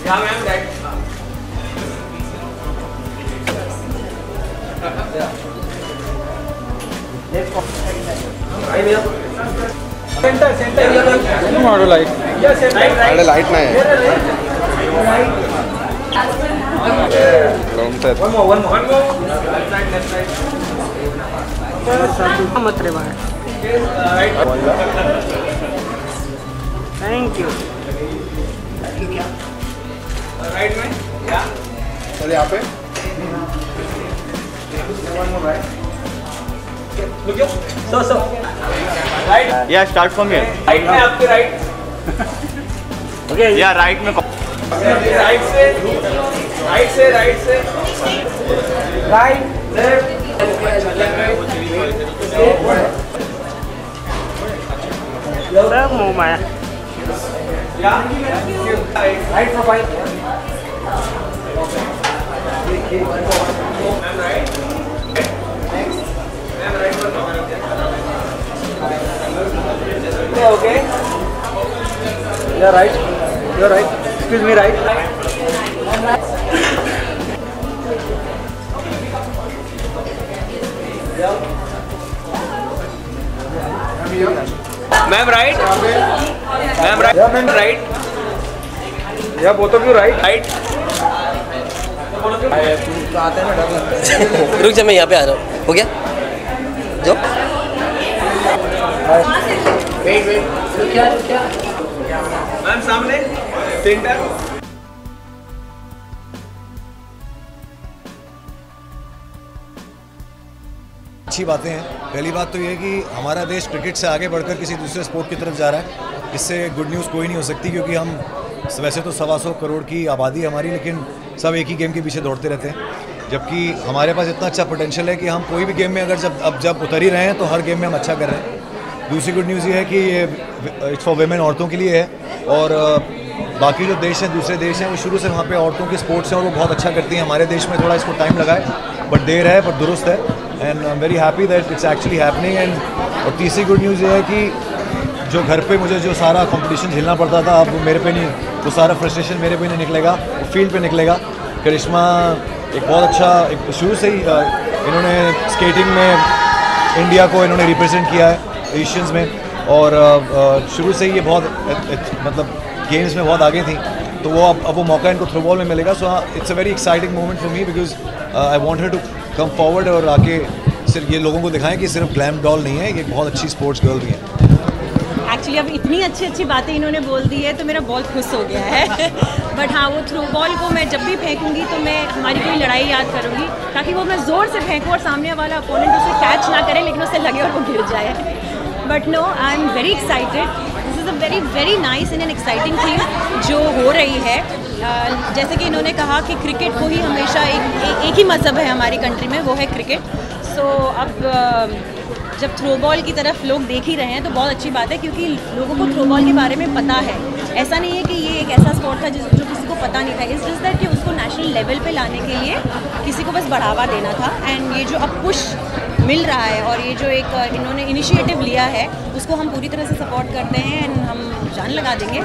Centre centre light light नाही मत रे बाहर। Thank you. राइट में या सर यहाँ पे सो राइट या स्टार्ट फ्रॉम हियर। राइट में आपके राइट ओके या राइट में राइट से राइट लेफ्ट सब मुंह माया। या right profile okay you're right excuse me right ma'am right yeah ma'am right yeah both of you right रुक जा मैं यहाँ पे आ रहा हूँ। हो गया जो मैम सामने सेंटर। अच्छी बातें हैं। पहली बात तो ये है कि हमारा देश क्रिकेट से आगे बढ़कर किसी दूसरे स्पोर्ट की तरफ जा रहा है। इससे गुड न्यूज़ कोई नहीं हो सकती, क्योंकि हम वैसे तो 125 करोड़ की आबादी है हमारी, लेकिन सब एक ही गेम के पीछे दौड़ते रहते हैं। जबकि हमारे पास इतना अच्छा पोटेंशियल है कि हम कोई भी गेम में अगर जब उतर ही रहे हैं तो हर गेम में हम अच्छा कर रहे हैं। दूसरी गुड न्यूज़ ये है कि ये इट्स फॉर वेमेन, औरतों के लिए है। और बाकी जो देश हैं, दूसरे देश हैं, वो शुरू से वहाँ पे औरतों के स्पोर्ट्स हैं और वो बहुत अच्छा करती हैं। हमारे देश में थोड़ा इसको टाइम लगा है, बट देर है पर दुरुस्त है। And I am very happy that it's actually happening. And और तीसरी गुड न्यूज़ ये है कि जो घर पे मुझे जो सारा कंपटीशन झेलना पड़ता था, अब वो मेरे पे नहीं, वो सारा फ्रस्ट्रेशन मेरे पे नहीं निकलेगा, वो फील्ड पे निकलेगा। करिश्मा एक बहुत अच्छा, एक शुरू से ही इन्होंने स्केटिंग में इंडिया को इन्होंने रिप्रेजेंट किया है एशियंस में, और शुरू से ही ये बहुत मतलब गेम्स में बहुत आगे थी। तो वो अब वो मौका इनको थ्रोबॉल में मिलेगा। So it's a very exciting moment for me, because I want her to come forward और आके सिर्फ ये लोगों को दिखाएं कि सिर्फ ग्लैम डॉल नहीं है, ये बहुत अच्छी स्पोर्ट्स गर्ल भी है। एक्चुअली अब इतनी अच्छी बातें इन्होंने बोल दी है तो मेरा बहुत खुश हो गया है। बट हाँ, वो थ्रो बॉल को मैं जब भी फेंकूंगी तो मैं हमारी कोई लड़ाई याद करूंगी, ताकि वो मैं ज़ोर से फेंकूँ और सामने वाला अपोनेंट उसे कैच ना करे, लेकिन उसे लगे और वो गिर जाए। But no, I am very excited. This is a very nice and an exciting thing जो हो रही है। जैसे कि इन्होंने कहा कि क्रिकेट को ही हमेशा एक ही मज़हब है हमारी कंट्री में, वो है क्रिकेट। सो अब जब थ्रो बॉल की तरफ लोग देख ही रहे हैं तो बहुत अच्छी बात है, क्योंकि लोगों को थ्रो बॉल के बारे में पता है। ऐसा नहीं है कि ये एक ऐसा स्पोर्ट था जो किसी को पता नहीं था। इट्स जस्ट दैट कि उसको नेशनल लेवल पे लाने के लिए किसी को बस बढ़ावा देना था। एंड ये जो अब पुश मिल रहा है और ये जो एक इन्होंने इनिशिएटिव लिया है, उसको हम पूरी तरह से सपोर्ट करते हैं एंड हम जान लगा देंगे।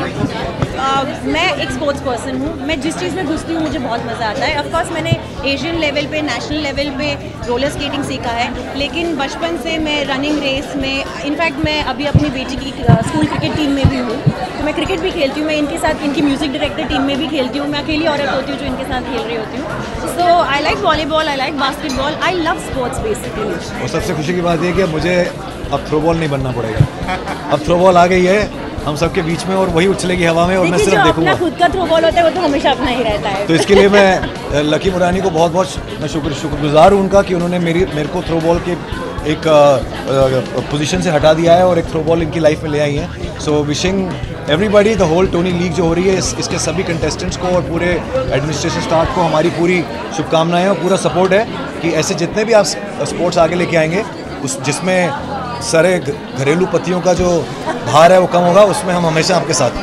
मैं एक स्पोर्ट्स पर्सन हूँ, मैं जिस चीज़ में घुसती हूँ मुझे बहुत मज़ा आता है। ऑफकोर्स मैंने एशियन लेवल पे, नेशनल लेवल पे रोलर स्केटिंग सीखा है, लेकिन बचपन से मैं रनिंग रेस में, इनफैक्ट मैं अभी अपनी बेटी की स्कूल क्रिकेट टीम में भी हूँ, तो मैं क्रिकेट भी खेलती हूँ। मैं इनके साथ, इनकी म्यूज़िक डायरेक्टर टीम में भी खेलती हूँ। मैं अकेली औरत होती हूँ जो इनके साथ खेल रही होती हूँ। So I like volleyball, I like basketball, I love sports basically. और सबसे खुशी की बात यह है कि मुझे अब थ्रोबॉल नहीं बनना पड़ेगा। अब थ्रोबॉल आ गई है हम सबके बीच में और वही उछलेगी हवा में और मैं सिर्फ देखूंगा। खुद का थ्रो बॉल होता है वो तो हमेशा अपना ही रहता है। तो इसके लिए मैं लकी मुरानी को बहुत बहुत मैं शुक्रगुजार हूँ उनका कि उन्होंने मेरे को थ्रो बॉल के एक पोजीशन से हटा दिया है और एक थ्रो बॉल इनकी लाइफ में ले आई है। So wishing everybody, the whole Tony league जो हो रही है, इसके सभी कंटेस्टेंट्स को और पूरे एडमिनिस्ट्रेशन स्टाफ को हमारी पूरी शुभकामनाएं और पूरा सपोर्ट है कि ऐसे जितने भी आप स्पोर्ट्स आगे लेके आएंगे, उस जिसमें सारे घरेलू पतियों का जो भार है वो कम होगा, उसमें हम हमेशा आपके साथ।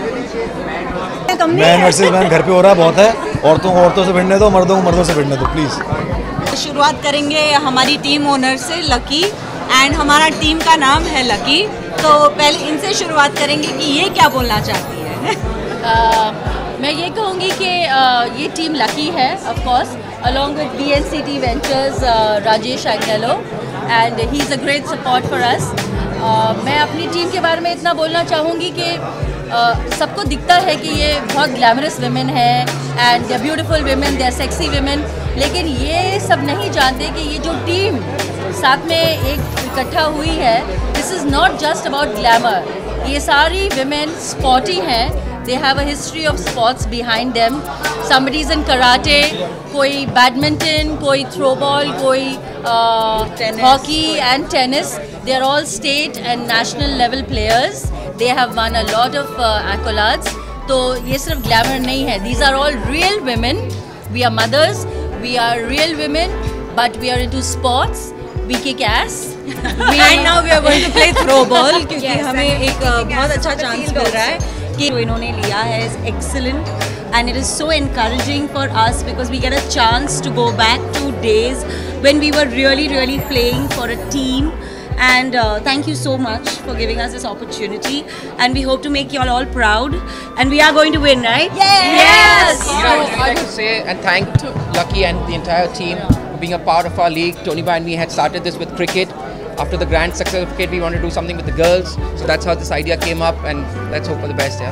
मैन वर्सेस मैन घर पे हो रहा बहुत है, औरतों को औरतों से भिड़ने दो, मर्दों को मर्दों से भिड़ने दो प्लीज़। शुरुआत करेंगे हमारी टीम ओनर से, लकी, एंड हमारा टीम का नाम है लकी। तो पहले इनसे शुरुआत करेंगे कि ये क्या बोलना चाहती है। मैं ये कहूँगी कि ये टीम लकी है of course, along with VNCT Ventures, Rajesh Angelo, and he is a great support for us. मैं अपनी टीम के बारे में इतना बोलना चाहूँगी कि सबको दिखता है कि ये बहुत ग्लैमरस वेमेन है and they beautiful women, they are sexy women, लेकिन ये सब नहीं जानते कि ये जो टीम साथ में एक इकट्ठा हुई है, this is not just about glamour. ये सारी वेमेन स्पोर्टी हैं. They have a history of sports behind them. Somebody is in karate, कोई बैडमिंटन, कोई थ्रोबॉल, कोई hockey and tennis. They are all state and national level players. They have won a lot of accolades. तो ये सिर्फ glamour नहीं है. These are all real women. We are mothers. We are real women, but we are into sports. We kick ass. And now we are going to play throw ball क्योंकि हमें एक बहुत अच्छा चांस मिल रहा है कि जो इन्होंने लिया है is excellent and it is so encouraging for us because we get a chance to go back to days when we were really playing for a team. And thank you so much for giving us this opportunity, and we hope to make you all proud, and we are going to win, right? Yes! I'd like to say and thank Lucky and the entire team for being a part of our league. Tony Ba and me had started this with cricket. After the grand success of cricket, we wanted to do something with the girls, so that's how this idea came up, and let's hope for the best.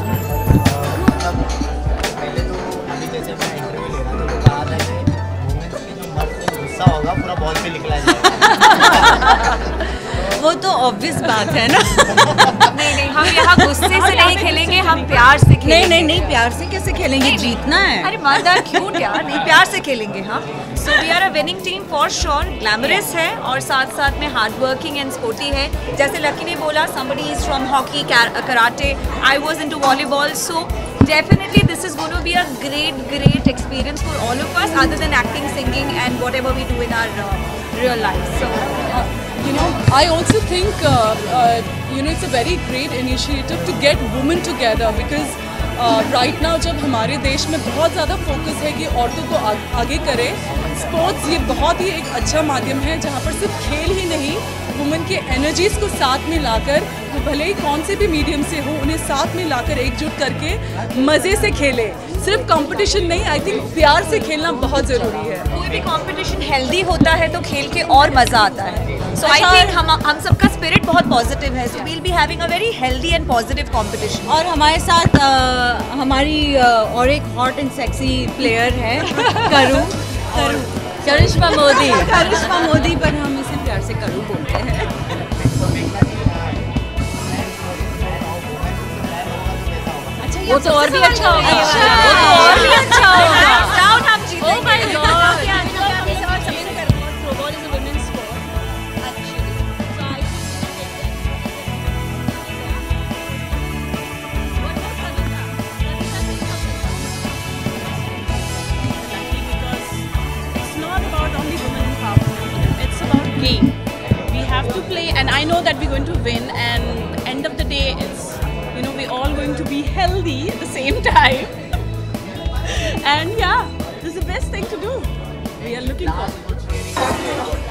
वो तो obvious बात है ना. नहीं, हम यहाँ गुस्से से नहीं खेलेंगे, हम प्यार से खेलेंगे. नहीं, प्यार से कैसे खेलेंगे? जीतना है. अरे मदर क्यूट यार, नहीं प्यार से खेलेंगे हम. So we are a winning team for sure. Glamorous है और साथ साथ में हार्ड वर्किंग एंड स्पोर्टी है. जैसे लकी ने बोला, somebody is from hockey, karate. I was into volleyball, so definitely this is going to be a great experience for all of us, other than acting, singing, and whatever we do in our real life. So. I also think it's a very great initiative to get women together because right now जब हमारे देश में बहुत ज़्यादा focus है कि औरतों को आगे करे, स्पोर्ट्स ये बहुत ही एक अच्छा माध्यम है जहाँ पर सिर्फ खेल ही नहीं, वुमेन के एनर्जीज़ को साथ में लाकर, वो भले ही कौन से भी मीडियम से हो, उन्हें साथ में लाकर एकजुट करके मज़े से खेले. सिर्फ कंपटीशन नहीं, आई थिंक प्यार से खेलना बहुत ज़रूरी है. कोई भी कंपटीशन हेल्दी होता है तो खेल के और मज़ा आता है. सो आई थिंक हम सबका स्पिरिट बहुत पॉजिटिव है. So we'll be having a very healthy and positive competition. और हमारे साथ हमारी और एक हॉट एंड सेक्सी प्लेयर है करिश्मा मोदी, पर हम इसे प्यार से करू बोलते हैं. वो तो और भी अच्छा होगा. हम जीतेंगे. We have to play, and I know that we're going to win, and end of the day it's we're all going to be healthy at the same time. And yeah, this is the best thing to do. We are looking forward.